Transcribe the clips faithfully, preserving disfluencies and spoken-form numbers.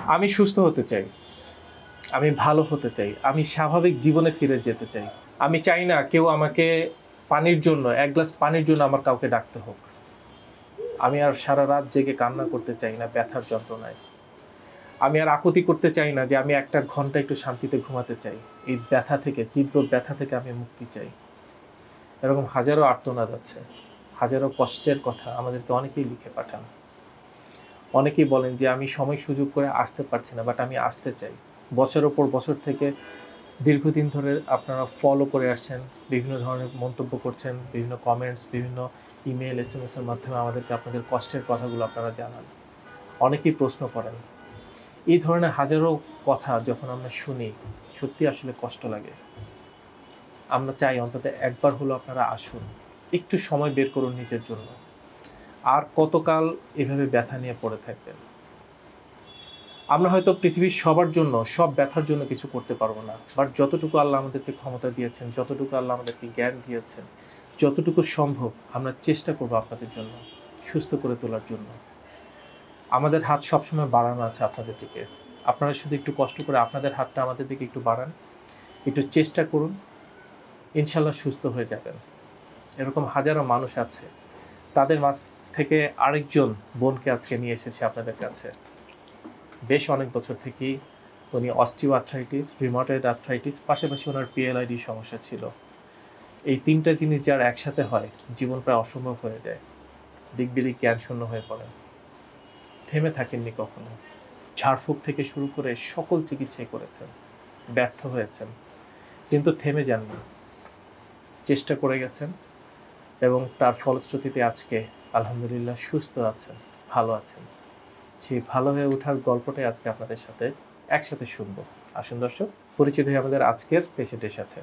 আমি সুস্থ হতে চাই, আমি ভালো হতে চাই, আমি স্বাভাবিক জীবনে ফিরে যেতে চাই। আমি চাই না কেউ আমাকে পানির জন্য, এক গ্লাস পানির জন্য আমার কাউকে ডাকতে হোক। আমি আর সারা রাত জেগে কান্না করতে চাই না ব্যথার যন্ত্রণায়। আমি আর আকুতি করতে চাই না যে আমি একটা ঘন্টা একটু শান্তিতে ঘুমাতে চাই। এই ব্যথা থেকে, তীব্র ব্যথা থেকে আমি মুক্তি চাই। এরকম হাজারো আর্তনাদ আছে, হাজারো কষ্টের কথা আমাদেরকে অনেকেই লিখে পাঠান। অনেকেই বলেন যে আমি সময় সুযোগ করে আসতে পারছি না, বাট আমি আসতে চাই। বছরের পর বছর থেকে দীর্ঘদিন ধরে আপনারা ফলো করে আসছেন, বিভিন্ন ধরনের মন্তব্য করছেন, বিভিন্ন কমেন্টস, বিভিন্ন ইমেল, এস এম এসের মাধ্যমে আমাদেরকে আপনাদের কষ্টের কথাগুলো আপনারা জানান। অনেকেই প্রশ্ন করেন। এই ধরনের হাজারো কথা যখন আমরা শুনি, সত্যি আসলে কষ্ট লাগে। আমরা চাই অন্তত একবার হলো আপনারা আসুন, একটু সময় বের করুন নিজের জন্য। আর কতকাল এভাবে ব্যথা নিয়ে পড়ে থাকবেন? আমরা হয়তো পৃথিবীর সবার জন্য, সব ব্যথার জন্য কিছু করতে পারবো না, বাট যতটুকু আল্লাহ আমাদেরকে ক্ষমতা দিয়েছেন, যতটুকু আল্লাহ আমাদেরকে জ্ঞান দিয়েছেন, যতটুকু সম্ভব আমরা চেষ্টা করবো আপনাদের জন্য সুস্থ করে তোলার জন্য। আমাদের হাত সবসময় বাড়ানো আছে আপনাদের দিকে। আপনারা শুধু একটু কষ্ট করে আপনাদের হাতটা আমাদের দিকে একটু বাড়ান, একটু চেষ্টা করুন, ইনশাল্লাহ সুস্থ হয়ে যাবেন। এরকম হাজারো মানুষ আছে, তাদের মাঝ থেকে আরেকজন বোনকে আজকে নিয়ে এসেছি আপনাদের কাছে। বেশ অনেক বছর থেকেই উনি অস্টিও আর্থ্রাইটিস, রিউমাটয়েড আর্থ্রাইটিস, পাশাপাশি ওনার পিএলআইডি সমস্যা ছিল। এই তিনটা জিনিস যার একসাথে হয়, জীবন প্রায় অসম্ভব হয়ে যায়। দিকবিদিক জ্ঞান শূন্য হয়ে পড়েন। থেমে থাকেননি কখনো। ঝাড়ফুঁক থেকে শুরু করে সকল চিকিৎসাই করেছেন, ব্যর্থ হয়েছেন, কিন্তু থেমে যাননি, চেষ্টা করে গেছেন এবং তার ফলশ্রুতিতে আজকে আলহামদুলিল্লাহ সুস্থ আছেন, ভালো আছেন। সেই ভালো হয়ে ওঠার গল্পটাই আজকে আপনাদের সাথে একসাথে শুনবো। আসুন দর্শক, পরিচিত হয়ে আমাদের আজকের পেশেন্টের সাথে।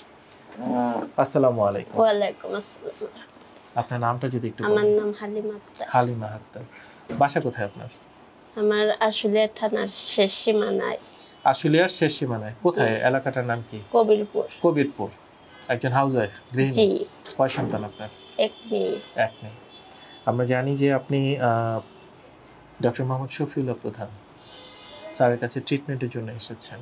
আসসালামু আলাইকুম। ওয়ালাইকুম আসসালাম। আপনার নামটা যদি একটু আমার বলেন। নাম হালিমা আক্তার। হালিমা আক্তার। বাসা কোথায় আপনার? আমার আশুলিয়া থানার শেষ সীমানায়। আশুলিয়ার শেষ সীমানায়। কোথায়? এলাকাটার নাম কি? কবিরপুর। কবিরপুর। একজন হাউসওয়াইফ, গৃহিণী। জি। কয় সন্তান আপনার? এক মেয়ে। এক মেয়ে। আমরা জানি যে আপনি ডক্টর মোহাম্মদ শফিউল্লাহ প্রধান স্যারের কাছে ট্রিটমেন্টের জন্য এসেছেন।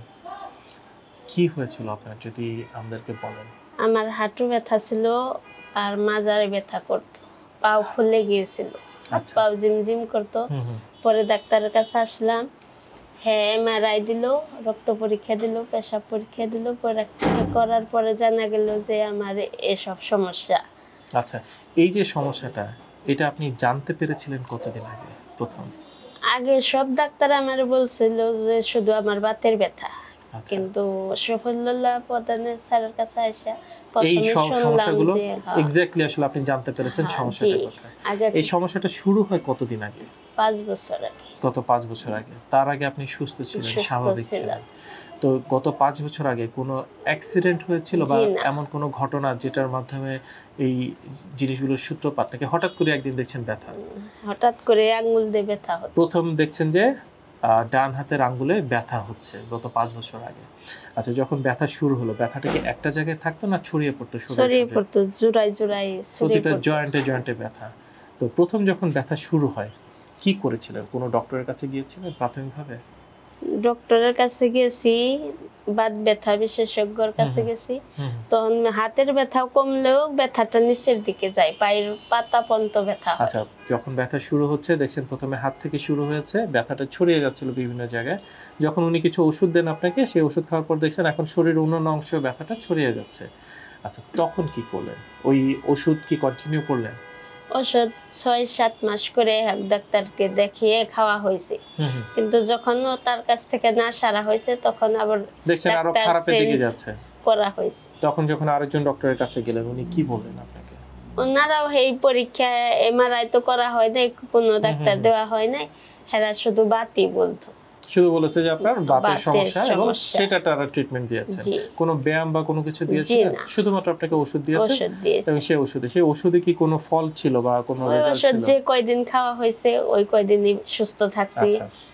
কি হয়েছিল আপনার, যদি আমাদেরকে বলেন? আমার হাঁটু ব্যথা ছিল আর মাজারে ব্যথা করতো, পাও ফুলে গিয়েছিল, পাও জিমজিম করতো। পরে ডাক্তারের কাছে আসলাম, হ্যাঁ এমআরআই দিল, রক্ত পরীক্ষা দিল, পেশাব পরীক্ষা দিল। পরীক্ষা করার পরে জানা গেল যে আমার এসব সমস্যা। আচ্ছা, এই যে সমস্যাটা, এটা আপনি জানতে পেরেছিলেন কতদিন আগে প্রথম? আগে সব ডাক্তার আমার বলছিল যে শুধু আমার বাতের ব্যথা, কিন্তু শফিউল্লাহ প্রধানের স্যারের কাছে এসে প্রথমে শুনলাম যে এক্স্যাক্টলি আসলে আপনি জানতে পেরেছেন সমস্যাটা কোথায়। এই সমস্যাটা শুরু হয় কতদিন আগে? পাঁচ বছর আগে। গত পাঁচ বছর আগে। তার আগে আপনি সুস্থ ছিলেন, স্বাভাবিক ছিলেন। তো গত পাঁচ বছর আগে কোনো অ্যাক্সিডেন্ট হয়েছিল বা এমন কোনো ঘটনা যেটার মাধ্যমে এই জিনিসগুলোর সূত্রপাত, নাকি হঠাৎ করে একদিন দেখছেন ব্যথা? হঠাৎ করে আঙ্গুল দিয়ে ব্যথা হতো। প্রথম দেখছেন যে ডান হাতের আঙ্গুলে ব্যথা হচ্ছে গত পাঁচ বছর আগে। আচ্ছা, যখন ব্যথা শুরু হলো, ব্যথাটা কি একটা জায়গায় থাকতো না ছড়িয়ে পড়তো? ছড়িয়ে পড়তো, জোড়ায় জোড়ায় প্রতিটা জয়েন্টে জয়েন্টে ব্যথা। তো প্রথম যখন ব্যথা শুরু হয়, কি করেছিলেন? কোনো ডক্টরের কাছে গিয়েছিলেন প্রাথমিকভাবে? ডক্টরের কাছে গেছি, বাত ব্যথা বিশেষজ্ঞর কাছে গেছি। তখন হাতের ব্যথা কমলেও ব্যথাটা নিচের দিকে যায়, পায়ের পাতা পর্যন্ত ব্যথা। আচ্ছা, যখন ব্যথা শুরু হচ্ছে, দেখছেন প্রথমে হাত থেকে শুরু হয়েছে, ব্যথাটা ছড়িয়ে যাচ্ছিল বিভিন্ন জায়গায়। যখন উনি কিছু ওষুধ দেন আপনাকে, সেই ওষুধ খাওয়ার পর দেখছেন এখন শরীরের অন্যান্য অংশে ব্যথাটা ছড়িয়ে যাচ্ছে। আচ্ছা, তখন কি করলেন? ওই ওষুধ কি কন্টিনিউ করলেন? ওষুধ ছয় সাত মাস করে ডাক্তারকে দেখিয়ে খাওয়া হয়েছে, কিন্তু যখন তার কাছ থেকে না সারা হয়েছে তখন আবার দেখছেন আরো খারাপের দিকে যাচ্ছে করা হয়েছে। তখন যখন আরেকজন ডক্টরের কাছে গেলেন, উনি কি বললেন আপনাকে? ওনারাও এই পরীক্ষা এমআরআই তো করা হয় নাই, কোনো ডাক্তার দেওয়া হয় নাই, হেরা শুধু বাতই বলতো, শুধু বলেছে যে আপনার বাতের সমস্যা এবং সেটা তারা ট্রিটমেন্ট দিয়েছে। কোনো ব্যায়াম বা কোনো কিছু দিয়েছে? শুধুমাত্র আপনাকে ওষুধ দিয়েছে। এবং সেই ওষুধে সেই ওষুধে কি কোনো ফল ছিল বা কোনো রেজাল্ট ছিল? যে কয়দিন খাওয়া হয়েছে ওই কয়দিনই সুস্থ থাকছি,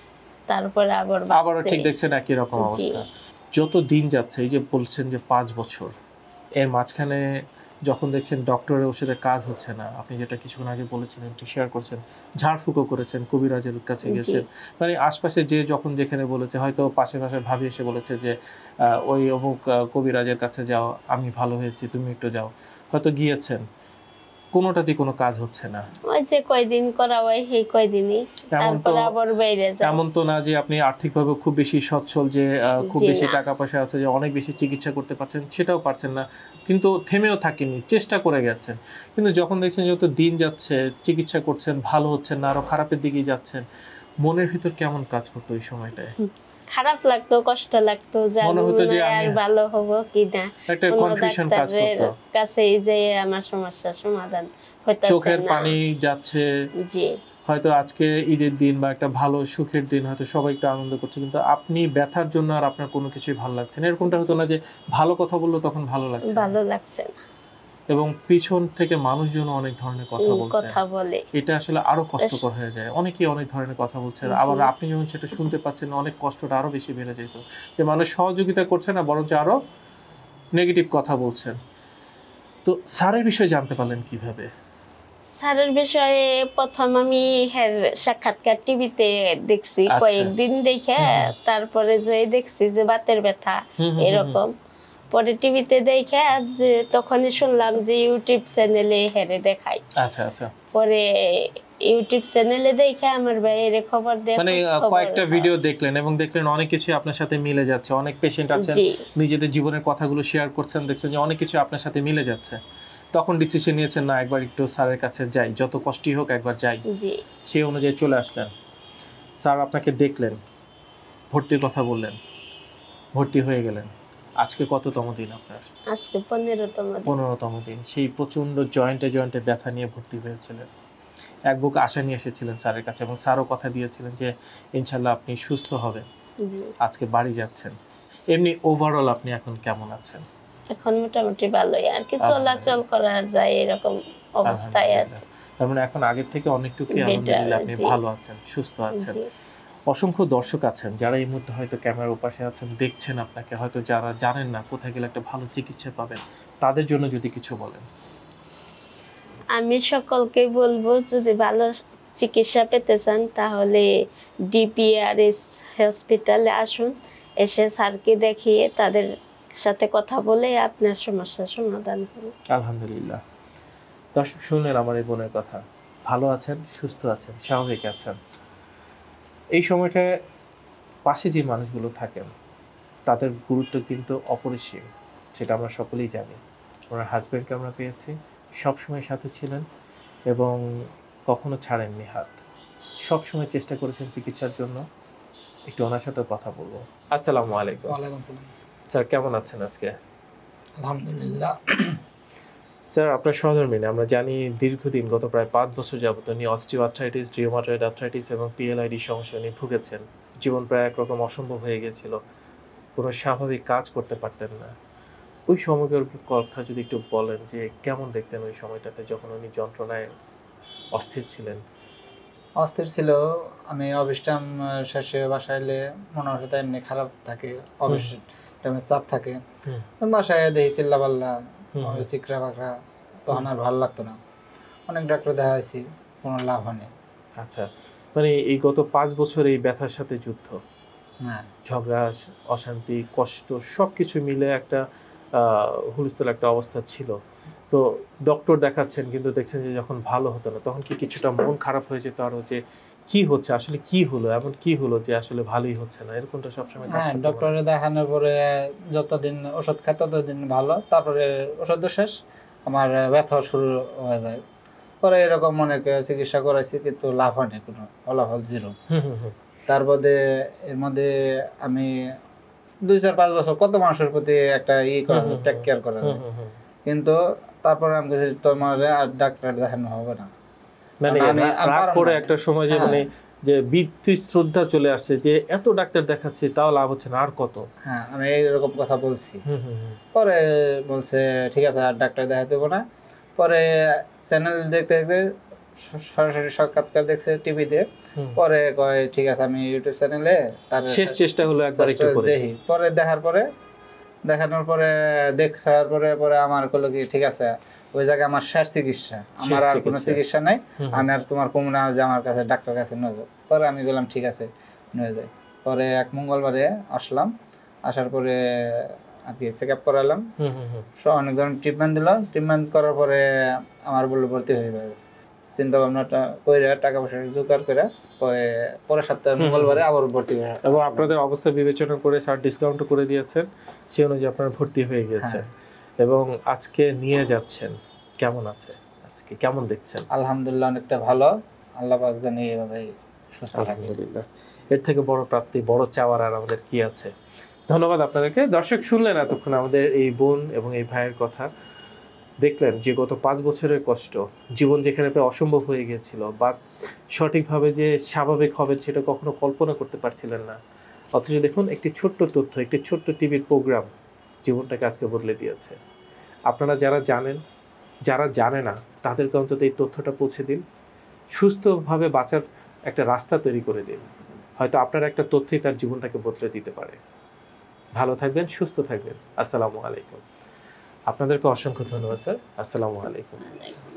তারপরে আবার আবারও ঠিক দেখছেন একই রকম অবস্থা। যত দিন যাচ্ছে, এই যে বলছেন যে পাঁচ বছর, এর মাঝখানে যখন দেখছেন ডক্টরের ওষুধে কাজ হচ্ছে না, আপনি যেটা কিছুক্ষণ আগে বলেছিলেন, একটু শেয়ার করছেন, ঝাড়ফুঁকো করেছেন, কবিরাজের কাছে গেছেন, মানে আশপাশে যে যখন যেখানে বলেছে, হয়তো পাশে পাশে ভাবি এসে বলেছে যে ওই অমুক কবিরাজের কাছে যাও, আমি ভালো হয়েছি, তুমি একটু যাও, হয়তো গিয়েছেন, কোনোটাতেই কোনো কাজ হচ্ছে না। ওই যে কয়দিন করা হয় সেই কয়দিনই, তারপর আবার বাইরে যায়। এমন তো না যে আপনি আর্থিকভাবে খুব বেশি সচ্ছল, যে খুব বেশি টাকা পয়সা আছে, যে অনেক বেশি চিকিৎসা করতে পারছেন, সেটাও পারছেন না, কিন্তু থেমেও থাকেননি, চেষ্টা করে গেছেন। কিন্তু যখন দেখছেন যত দিন যাচ্ছে, চিকিৎসা করছেন, ভালো হচ্ছেন না, আরো খারাপের দিকেই যাচ্ছেন, মনের ভিতর কেমন কাজ করতো ওই সময়টায়? খারাপ লাগতো, কষ্ট লাগতো, মনে হতো যে আর ভালো হব কি না, একটা কনফিউশন কাজ করতো, কাছেই যে আমার সমস্যার সমাধান হইতাছে না, চোখের পানি যাচ্ছে। জি, হয়তো আজকে ঈদের দিন বা একটা ভালো সুখের দিন, হয়তো সবাই একটু আনন্দ করছে, কিন্তু আপনি ব্যথার জন্য আর আপনার কোনো কিছুই ভালো লাগছে না। এরকমটা হতো না যে ভালো কথা বললো তখন ভালো লাগছে, ভালো লাগছে না, এবং পিছন থেকে মানুষজন অনেক ধরনের কথা বলতে কথা বলে, এটা আসলে আরো কষ্টকর হয়ে যায়। অনেকেই অনেক ধরনের কথা বলছে, আবার আপনি যখন সেটা শুনতে পাচ্ছেন, অনেক কষ্টটা আরো বেশি বেড়ে যেত, যে মানুষ সহযোগিতা করছে না, বরঞ্চ আরো নেগেটিভ কথা বলছেন। তো স্যারের বিষয়ে জানতে পারলেন কিভাবে? স্যারের বিষয়ে প্রথম আমি হের সাক্ষাৎকার টিভিতে দেখছি, কয়েকদিন দেখে তারপরে যে দেখছি যে বাতের ব্যথা এরকম, পরে টিভিতে দেখে যে তখনই শুনলাম যে ইউটিউব চ্যানেলে হেরে দেখাই। আচ্ছা আচ্ছা। পরে ইউটিউব চ্যানেলে দেখে আমার ভাইয়ের খবর দেয়, মানে কয়েকটা ভিডিও দেখলেন এবং দেখলেন অনেক কিছু আপনার সাথে মিলে যাচ্ছে, অনেক পেশেন্ট আছেন নিজেদের জীবনের কথাগুলো শেয়ার করছেন, দেখছেন যে অনেক কিছু আপনার সাথে মিলে যাচ্ছে, তখন ডিসিশন নিয়েছেন না একবার একটু স্যারের কাছে যাই, যত কষ্টই হোক একবার যাই। সেই অনুযায়ী চলে আসলেন, স্যার আপনাকে দেখলেন, ভর্তির কথা বললেন, ভর্তি হয়ে গেলেন। আজকে কততম দিন আপনার? আজকে পনেরোতম দিন। পনেরোতম দিন। সেই প্রচন্ড জয়েন্টে জয়েন্টে ব্যথা নিয়ে ভর্তি হয়েছিলেন, এক বুক আশা নিয়ে এসেছিলেন স্যারের কাছে, এবং স্যারও কথা দিয়েছিলেন যে ইনশাল্লাহ আপনি সুস্থ হবেন। আজকে বাড়ি যাচ্ছেন, এমনি ওভারঅল আপনি এখন কেমন আছেন? এখন মোটামুটি ভালোই, আর কি চলাচল করা যায় এরকম অবস্থায় আছে। তার মানে এখন আগের থেকে অনেকটুকু আলহামদুলিল্লাহ আপনি ভালো আছেন, সুস্থ আছেন। অসংখ্য দর্শক আছেন যারা এই মুহূর্তে হয়তো ক্যামেরার ওপাশে আছেন, দেখছেন আপনাকে, হয়তো যারা জানেন না কোথায় গেলে একটা ভালো চিকিৎসা পাবেন, তাদের জন্য যদি কিছু বলেন। আমি সকলকে বলবো, যদি ভালো চিকিৎসা পেতে চান তাহলে ডিপিআরএস হসপিটালে আসুন, এসে স্যারকে দেখিয়ে তাদের সাথে কথা বলে আপনার সমস্যার সমাধান করুন। আলহামদুলিল্লাহ। দর্শক শুনলেন আমার এই বোনের কথা, ভালো আছেন, সুস্থ আছেন, স্বাভাবিক আছেন। এই সময়টায় পাশে যে মানুষগুলো থাকেন তাদের গুরুত্ব কিন্তু অপরিসীম, সেটা আমরা সকলেই জানি। ওনার হাজব্যান্ডকে আমরা পেয়েছি, সবসময় সাথে ছিলেন এবং কখনো ছাড়েননি হাত, সবসময় চেষ্টা করেছেন চিকিৎসার জন্য। একটু ওনার সাথে কথা বলবো। আসসালামু আলাইকুম। ওয়ালাইকুম আসসালাম। স্যার কেমন আছেন আজকে? আলহামদুলিল্লাহ। স্যার আপনার সহধর্মিণী আমরা জানি দীর্ঘদিন, গত প্রায় পাঁচ বছর যাবত উনি অস্টিওআর্থ্রাইটিস, রিউমাটয়েড আর্থ্রাইটিস এবং পিএলআইডি সমস্যা নিয়ে ভুগেছেন। জীবন প্রায় একরকম অসম্ভব হয়ে গিয়েছিল, কোনো স্বাভাবিক কাজ করতে পারতেন না। ওই সময়কার কথা যদি একটু বলেন, যে কেমন দেখতেন ওই সময়টাতে যখন উনি যন্ত্রণায় অস্থির ছিলেন? অস্থির ছিল, আমি অফিস টাইম শেষে বাসায় এলে মনের সাথে এমনি খারাপ থাকে, অফিস টাইমে চাপ থাকে, বাসায় দেখি চিল্লা পাল্লা, চিকরা বাকরা, তখন আর ভালো লাগতো না। অনেক ডাক্তার দেখাইছি, কোনো লাভ হয়নি। আচ্ছা, মানে এই গত পাঁচ বছর এই ব্যথার সাথে যুদ্ধ, হ্যাঁ, ঝগড়া, অশান্তি, কষ্ট সব কিছু মিলে একটা হুলস্থুল একটা অবস্থা ছিল। তো ডক্টর দেখাচ্ছেন, কিন্তু দেখছেন যে যখন ভালো হতো না, তখন কি কিছুটা মন খারাপ হয়ে যেত আরো, যে কি হচ্ছে আসলে, কি হলো, এমন কি হলো যে আসলে ভালোই হচ্ছে না, এরকমটা সবসময়? হ্যাঁ, ডক্টরে দেখানোর পরে যতদিন ওষুধ খাই ততদিন ভালো, তারপরে ওষুধ শেষ আমার ব্যথা শুরু হয়ে যায়। পরে এরকম অনেক চিকিৎসা করাইছি, কিন্তু লাভ হয়নি, কোনো ফলাফল জিরো। তারপরে এর মধ্যে আমি দুই চার পাঁচ বছর কত মানুষের প্রতি একটা ই করা যায়, টেক কেয়ার করা যায়, কিন্তু তারপরে আমি কাছে তোমার আর ডাক্তার দেখানো হবে না। মানে রাগ করে একটা সময় যে মানে যে বীর শ্রদ্ধা চলে আসছে, যে এত ডাক্তার দেখাচ্ছে তাও লাভ হচ্ছে না, আর কত। হ্যাঁ, আমি এইরকম কথা বলছি। পরে বলছে ঠিক আছে আর ডাক্তার দেখাতে দেবো না। পরে চ্যানেল দেখতে দেখতে সরাসরি সাক্ষাৎকার দেখছে টিভিতে, পরে কয় ঠিক আছে আমি ইউটিউব চ্যানেলে তার শেষ চেষ্টা হলো একবার একটু করে দেখি। পরে দেখার পরে দেখানোর পরে দেখার পরে পরে আমার কইলো কি ঠিক আছে ওই জায়গায় আমার শেষ চিকিৎসা, আমার আর কোনো চিকিৎসা নাই, আমি আর তোমার কমু না যে আমার কাছে ডাক্তার কাছে নিয়ে যাও। পরে আমি বললাম ঠিক আছে নিয়ে যাই। পরে এক মঙ্গলবারে আসলাম, আসার পরে আর কি চেক আপ করালাম, অনেক ধরনের ট্রিটমেন্ট দিল। ট্রিটমেন্ট করার পরে আমার বললো ভর্তি হয়ে যাবে। চিন্তা ভাবনাটা করে টাকা পয়সা জোগাড় করে পরে পরের সপ্তাহে মঙ্গলবারে আবার ভর্তি হয়ে, এবং আপনাদের অবস্থা বিবেচনা করে স্যার ডিসকাউন্ট করে দিয়েছেন, সেই অনুযায়ী আপনারা ভর্তি হয়ে গেছেন এবং আজকে নিয়ে যাচ্ছেন। কেমন আছে আজকে, কেমন দেখছেন? আলহামদুলিল্লাহ অনেকটা ভালো, আল্লাহ পাক জানি এইভাবে সুস্থ থাকে। আলহামদুলিল্লাহ, এর থেকে বড় প্রাপ্তি, বড় চাওয়ার আর আমাদের কি আছে। ধন্যবাদ আপনাদেরকে। দর্শক শুনলেন এতক্ষণ আমাদের এই বোন এবং এই ভাইয়ের কথা, দেখলেন যে গত পাঁচ বছরের কষ্ট, জীবন যেখানে প্রায় অসম্ভব হয়ে গিয়েছিল বা সঠিকভাবে যে স্বাভাবিক হবেন সেটা কখনো কল্পনা করতে পারছিলেন না, অথচ দেখুন একটি ছোট্ট তথ্য, একটি ছোট্ট টিভির প্রোগ্রাম জীবনটাকে আজকে বদলে দিয়েছে। আপনারা যারা জানেন, যারা জানে না তাদেরকে অন্তত এই তথ্যটা পৌঁছে দিন, সুস্থভাবে বাঁচার একটা রাস্তা তৈরি করে দিন। হয়তো আপনার একটা তথ্যই তার জীবনটাকে বদলে দিতে পারে। ভালো থাকবেন, সুস্থ থাকবেন। আসসালামু আলাইকুম। আপনাদেরকে অসংখ্য ধন্যবাদ স্যার। আসসালামু আলাইকুম।